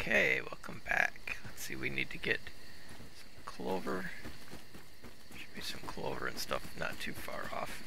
Okay, welcome back. Let's see, we need to get some clover. Should be some clover and stuff not too far off.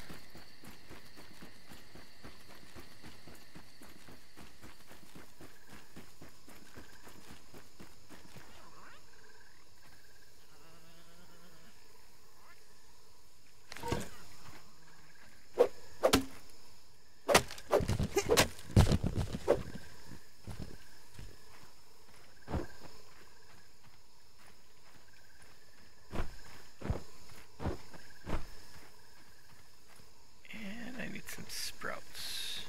Some sprouts.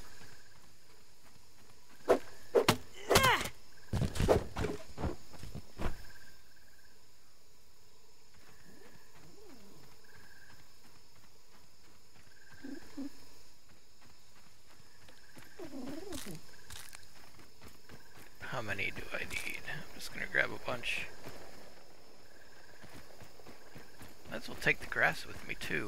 How many do I need? I'm just gonna grab a bunch. Might as well take the grass with me too.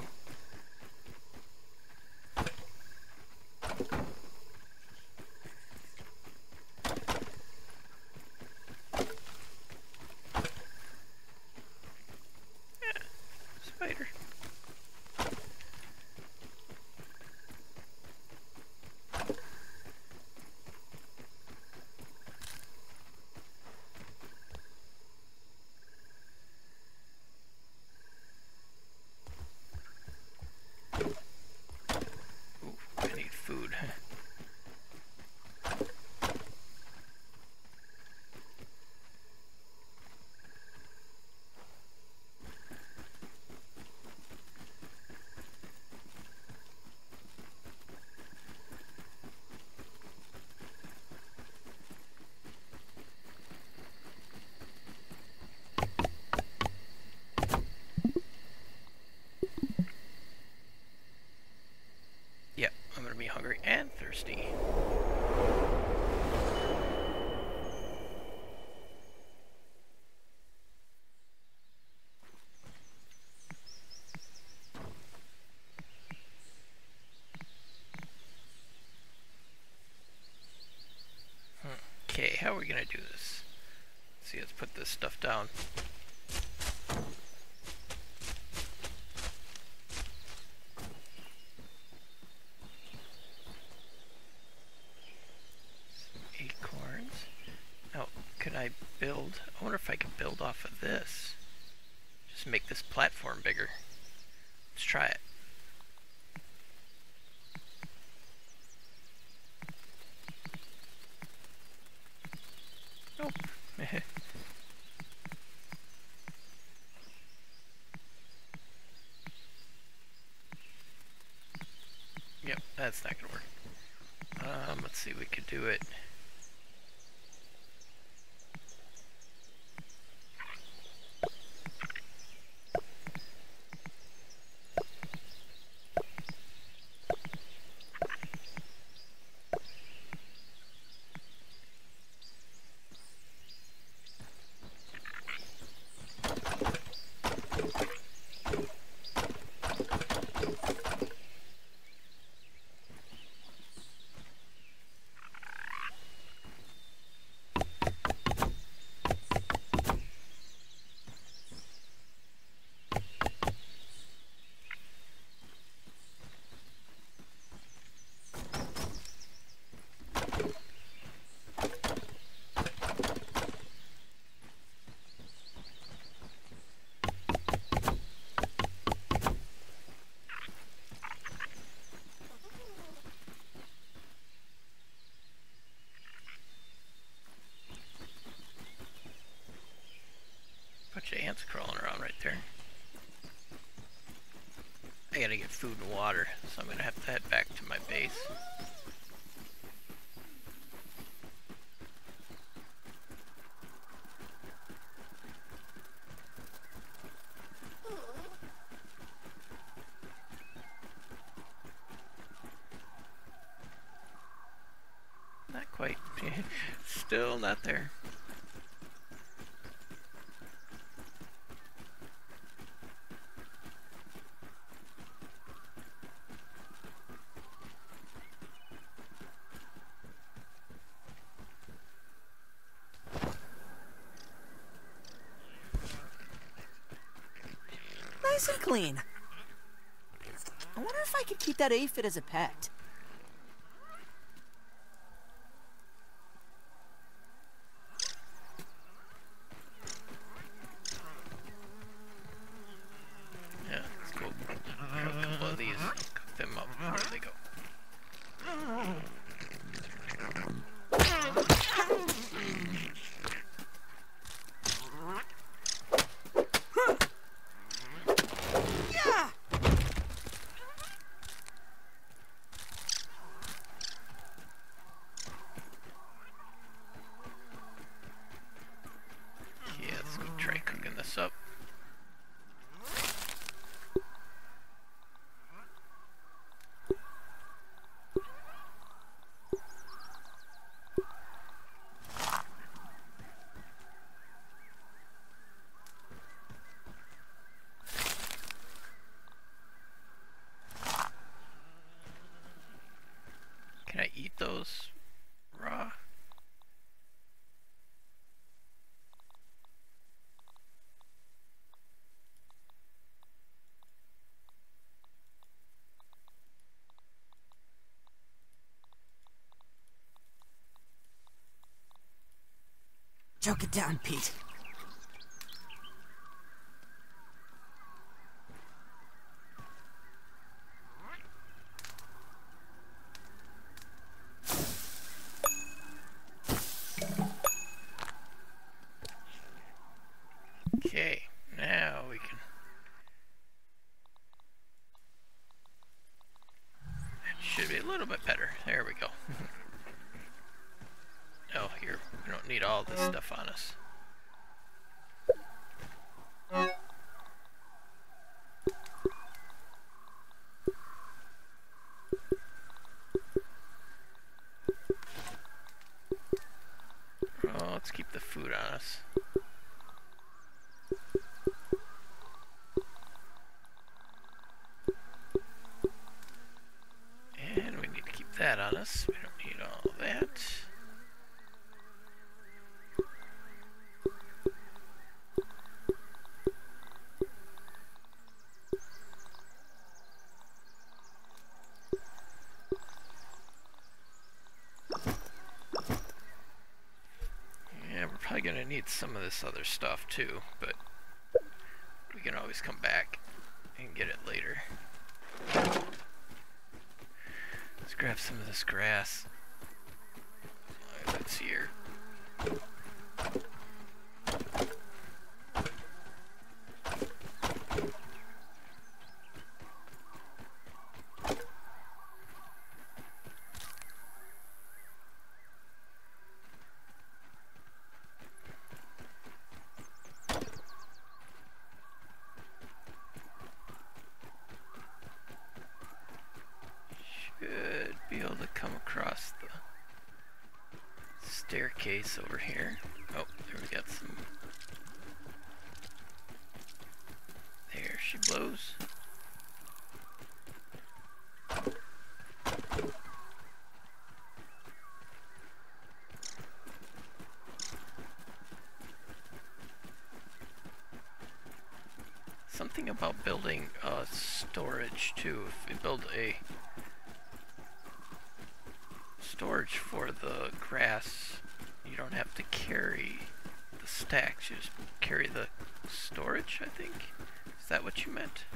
Spider. Ooh, I need food. Yep, I'm gonna be hungry and thirsty. Okay, how are we gonna do this? Let's see, let's put this stuff down. Acorns. Oh, could I build? I wonder if I could build off of this. Just make this platform bigger. Let's try it. Nope. Yep, that's not gonna work. Let's see, we could do it. Bunch of ants crawling around right there. I gotta get food and water, so I'm gonna have to head back to my base. Not quite. Still not there. nice and clean. I wonder if I could keep that aphid as a pet. Yeah, let's go grab a couple of these, cook them up. Where do they go? Yeah! Yeah, let's go try cooking this up. Can I eat those raw? Choke it down, Pete. Okay, now we can. That should be a little bit better. There we go. Oh, here, we don't need all this stuff on us. Oh, let's keep the food on us. And we need to keep that on us. We don't need all that. Yeah, we're probably going to need some of this other stuff too, but we can always come back and get it later. Let's grab some of this grass. That's here. Should be able to come across the staircase over here. Oh, there we got some. There she blows. Something about building storage too. If we build a storage for the grass, you don't have to carry the stacks, you just carry the storage, I think. Is that what you meant?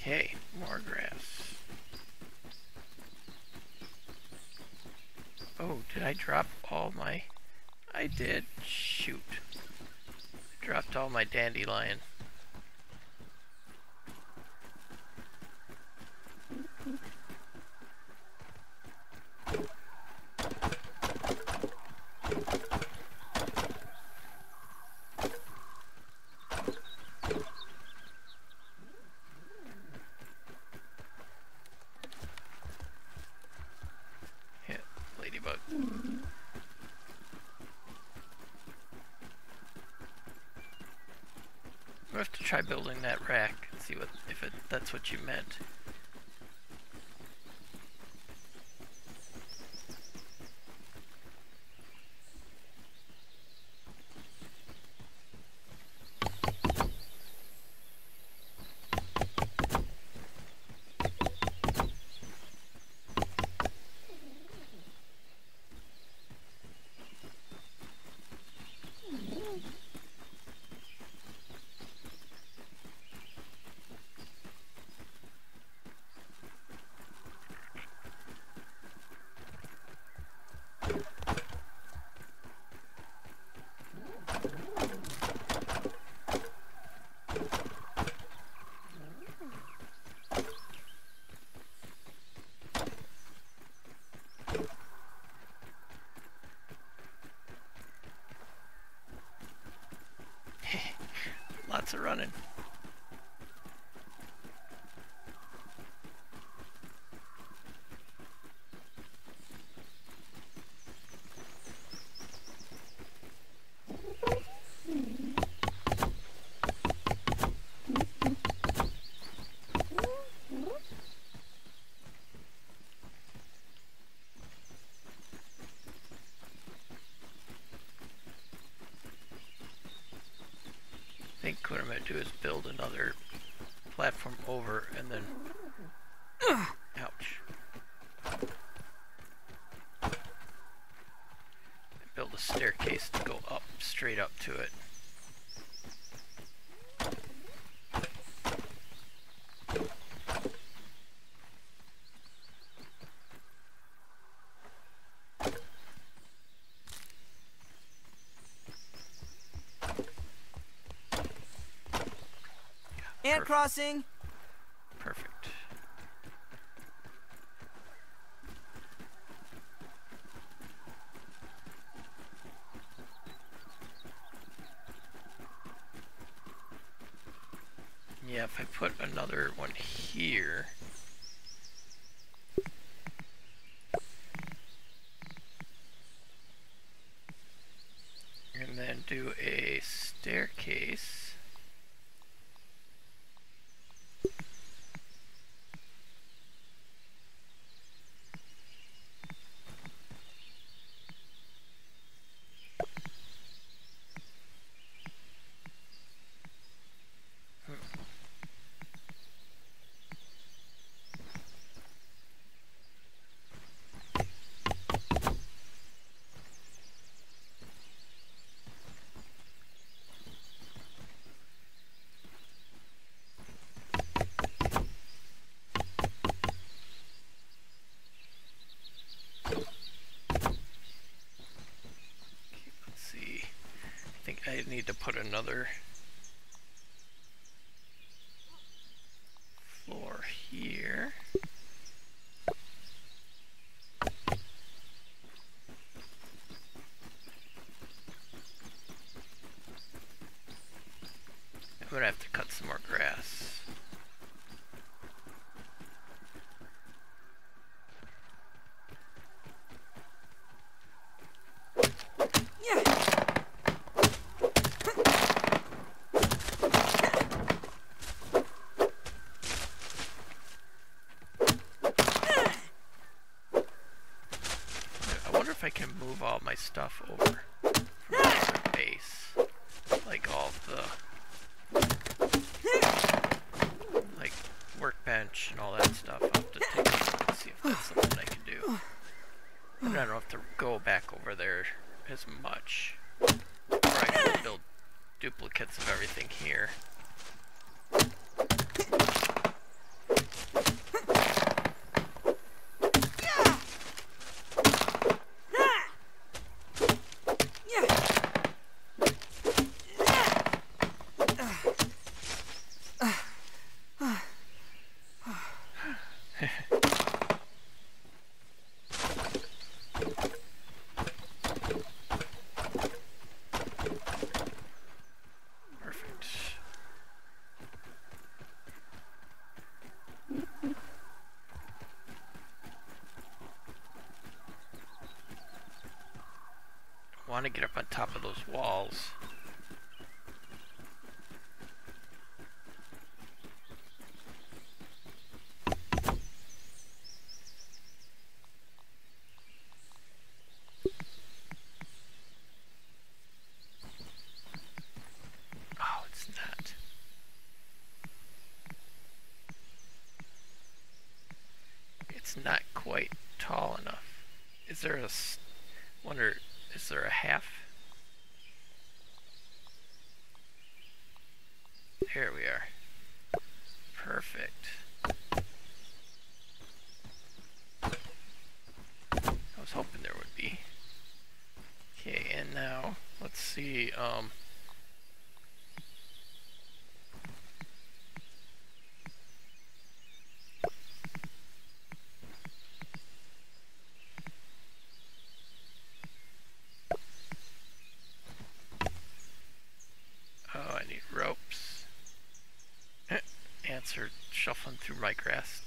Okay, more grass. Oh, did I drop all my... I did. Shoot. I dropped all my dandelion. Hit ladybug. We'll have to try building that rack and see what if that's what you meant. Lots of running. I think what I'm going to do is build another platform over and then... Ouch. Build a staircase to go up, straight up to it. Ant crossing! Perfect. Yeah, if I put another one here... and then do a staircase... I need to put another floor here. I'm gonna have to cut some more grass. If I can move all my stuff over from another base, like all the like workbench and all that stuff. I'll have to take a look and see if that's something I can do. And I don't have to go back over there as much. Or I can build duplicates of everything here. want to get up on top of those walls. Oh, it's not. It's not quite tall enough. Is there a... wonder, is there a half? Here we are. Perfect. I was hoping there would be. Okay, and now, let's see, oh, I need ropes. Ants are shuffling through my grass.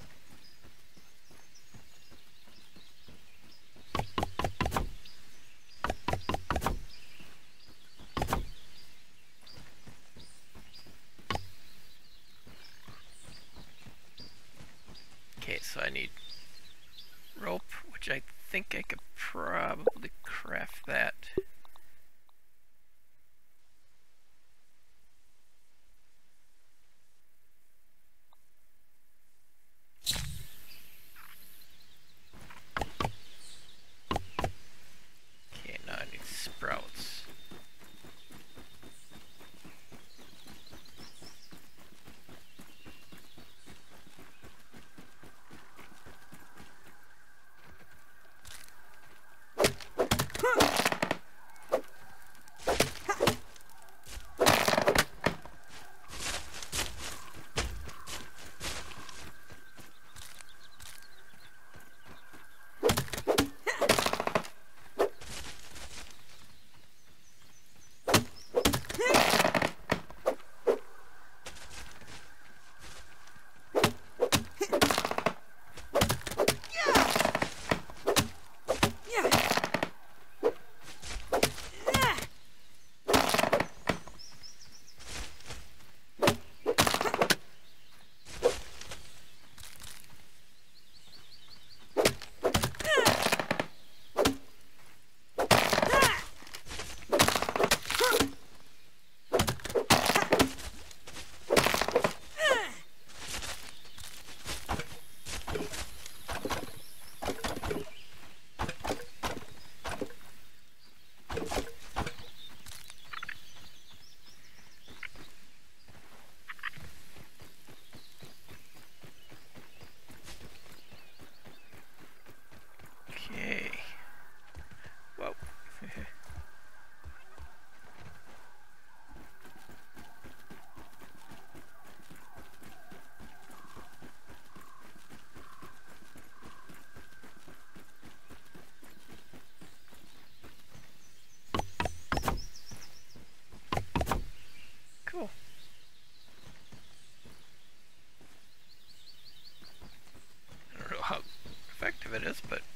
Okay, so I need rope, which I think I could probably craft that. Okay, now I need sprouts. Okay. Whoa. Cool. I don't know how effective it is, but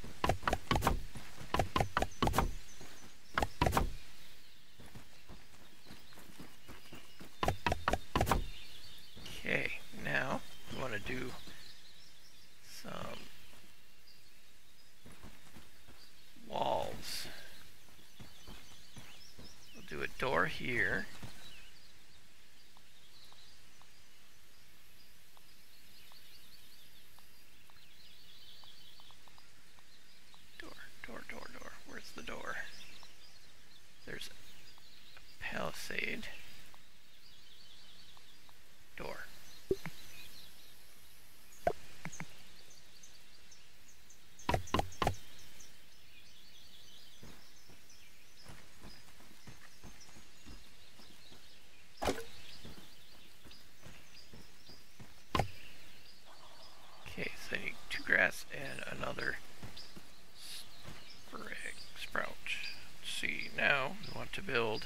okay, now we want to do some walls. We'll do a door here. Door. Where's the door? There's a palisade. Door. Okay, so I need 2 grass and another sprout. Let's see, now we want to build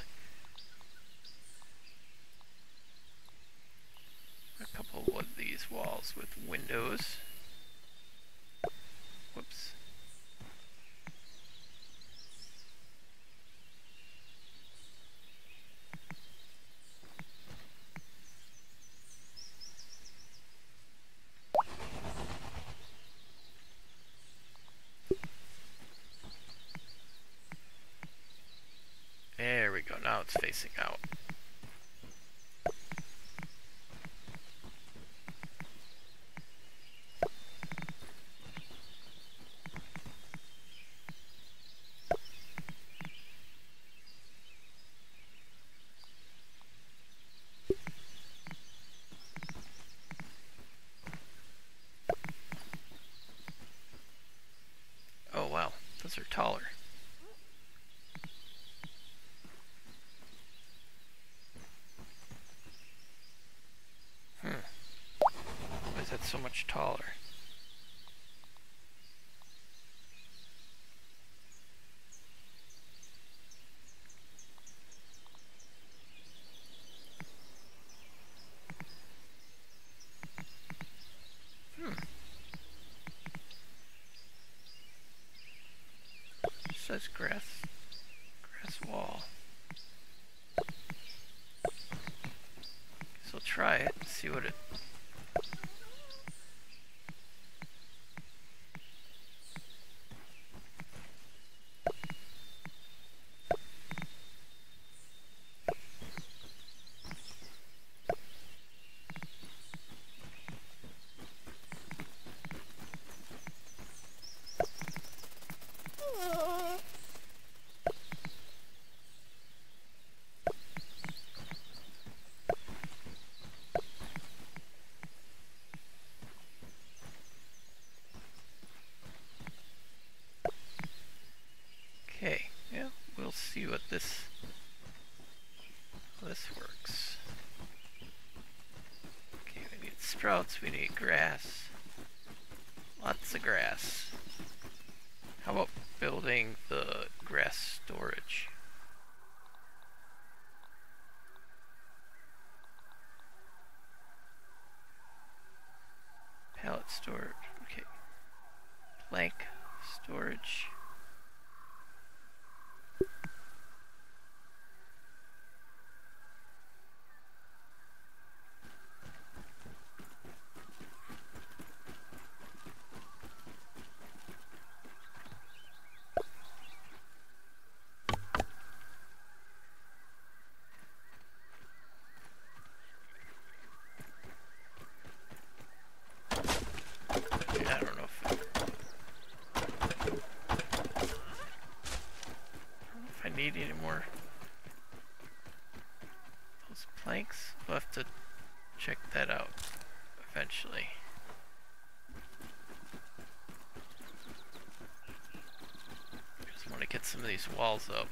a couple of these walls with windows. Whoops. facing out. Oh wow, those are taller. Why is that so much taller? It says grass wall. Guess we'll try it and see what it. Okay, yeah, we'll see what this works. Okay, we need sprouts, we need grass. Lots of grass. How about building the grass storage? Pallet storage, okay. Plank storage. I don't know if I need any more those planks. We'll have to check that out eventually. Just want to get some of these walls up.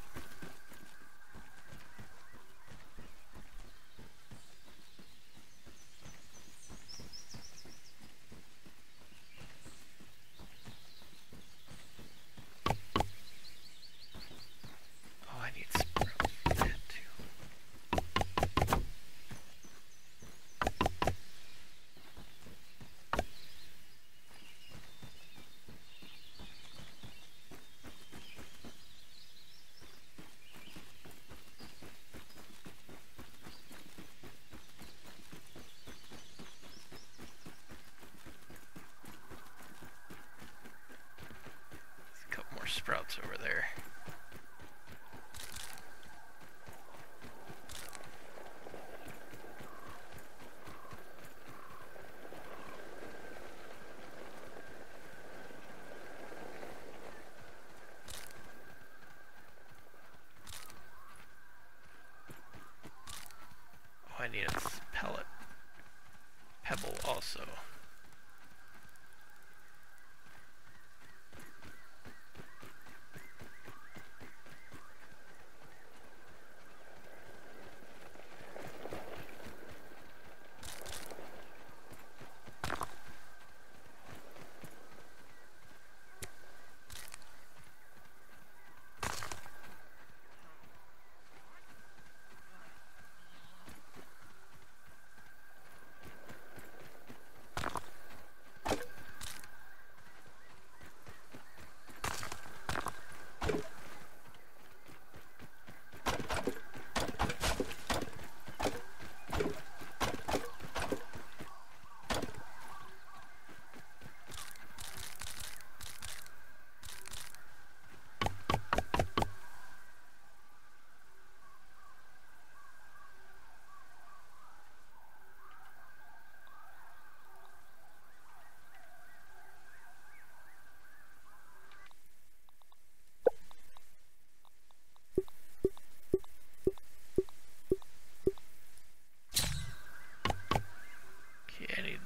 Oh, I need sprouts for that too. There's a couple more sprouts over there. Oh, I need a pellet. Pebble also.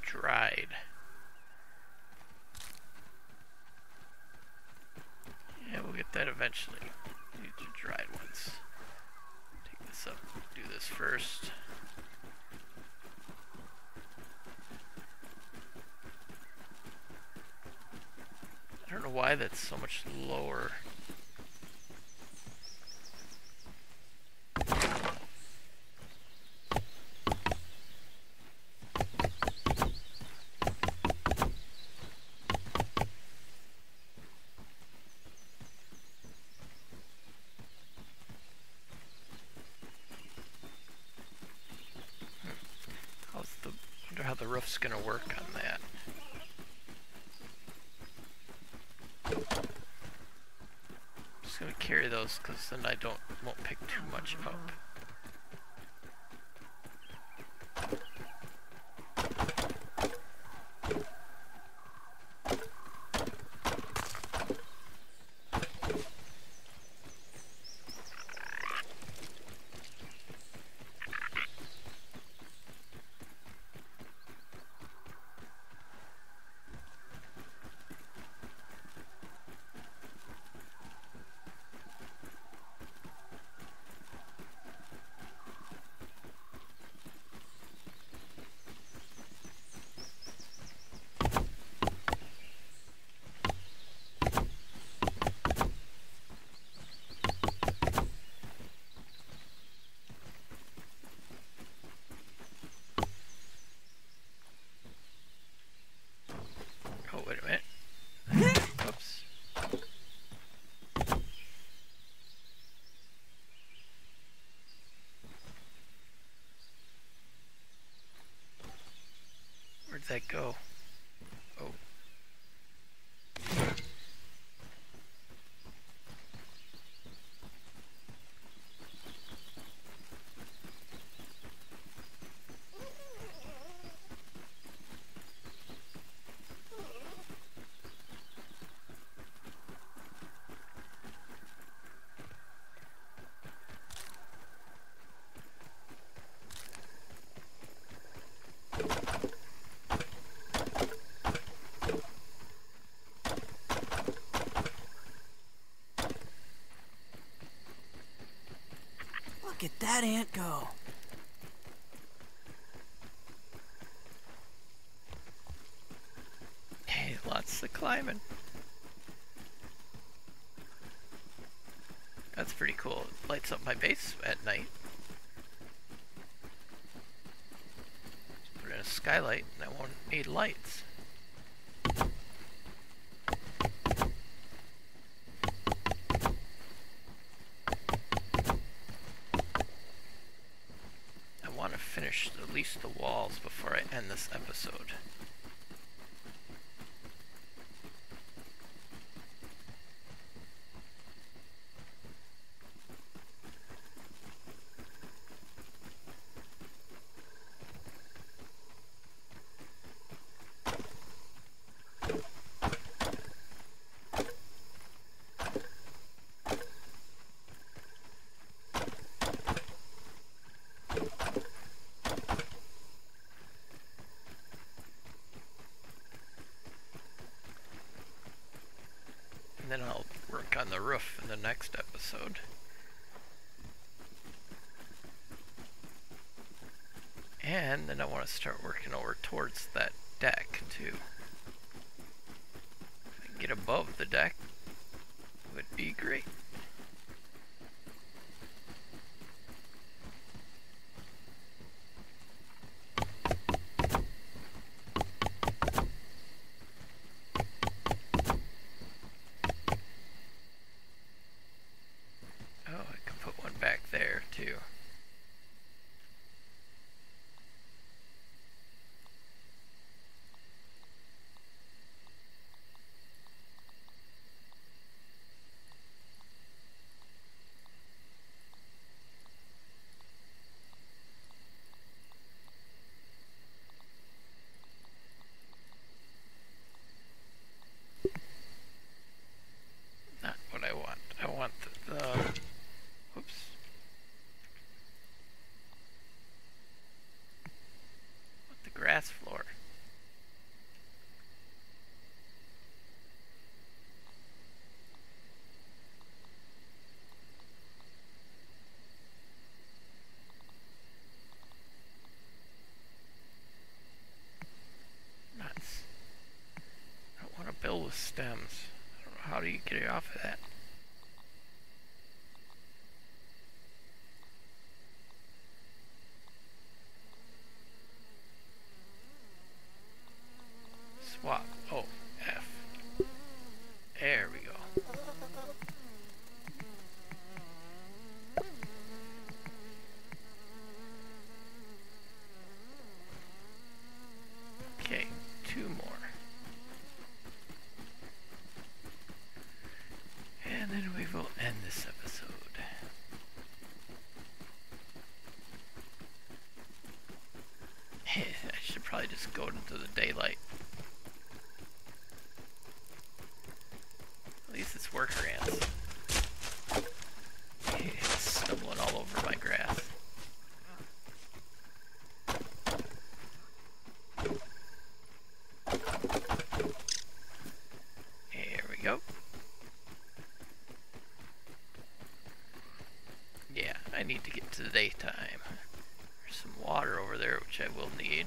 dried. Yeah, we'll get that eventually. These are dried ones. Take this up, do this first. I don't know why that's so much lower. Wonder how the roof's gonna work on that. Just gonna carry those because then I won't pick too much up. Oh, wait a minute. Oops. Where'd that go? Oh. Look at that ant go. Hey, lots of climbing. That's pretty cool. It lights up my base at night. Just put in a skylight and I won't need lights. I want to finish at least the walls before I end this episode. And then I'll work on the roof in the next episode. And then I want to start working over towards that deck too. If I can get above the deck, would be great. Oh, I can put one back there too. with stems. I don't know, how do you get it off of that? Swap. Oh, F. There we go. Okay, 2 more. And then we will end this episode. I should probably just go into the daylight. At least it's worker ants. It's stumbling all over my grass. There we go. Yeah, I need to get to the daytime. There's some water over there, which I will need.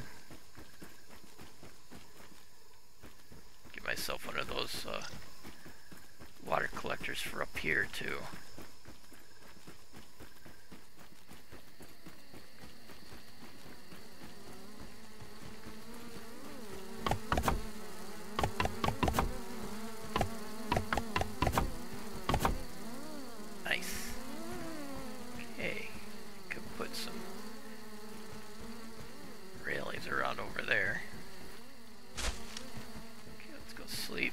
Get myself one of those water collectors for up here too. Nice. Okay, could put some railings around over there. Okay, let's go sleep.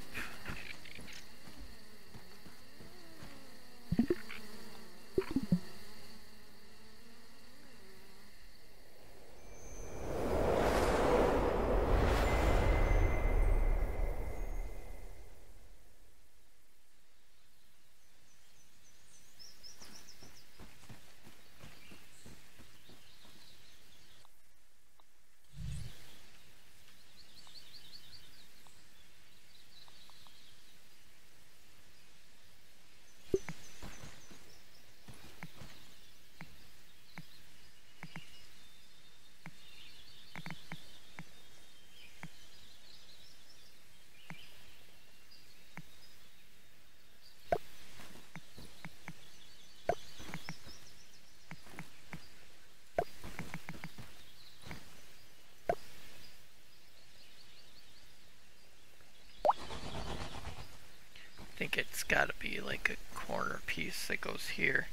I think it's got to be like a corner piece that goes here.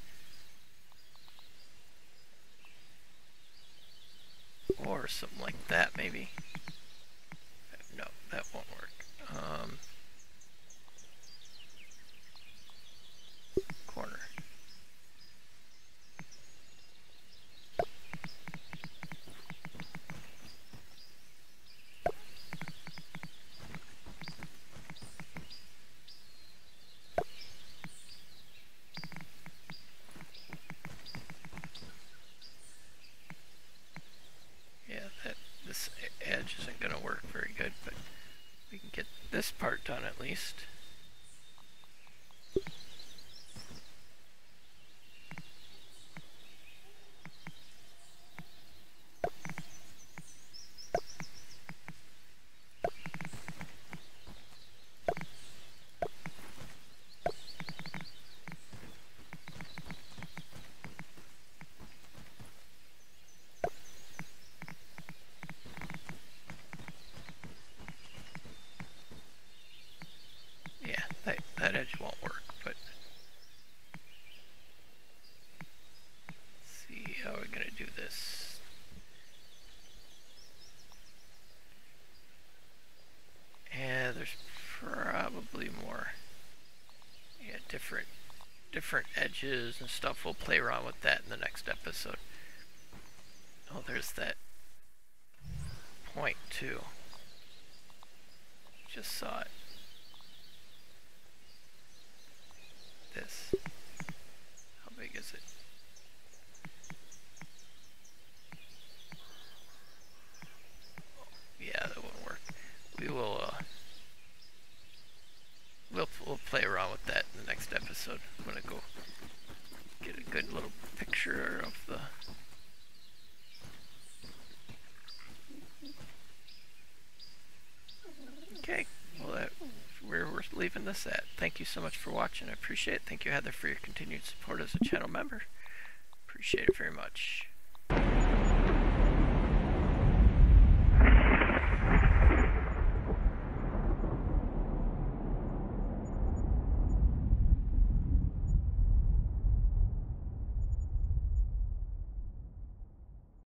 Or something like that, maybe. No, that won't work. Corner. This edge isn't going to work very good, but we can get this part done at least. That edge won't work, but let's see how we're going to do this. Yeah, there's probably more. Yeah, different edges and stuff. We'll play around with that in the next episode. Oh, there's that point too. Just saw it. This. How big is it? Oh, yeah, that won't work. We will we'll play around with that in the next episode. I'm gonna go get a good little picture of the okay. Well, that leaving this at. Thank you so much for watching. I appreciate it. Thank you, Heather, for your continued support as a channel member. Appreciate it very much.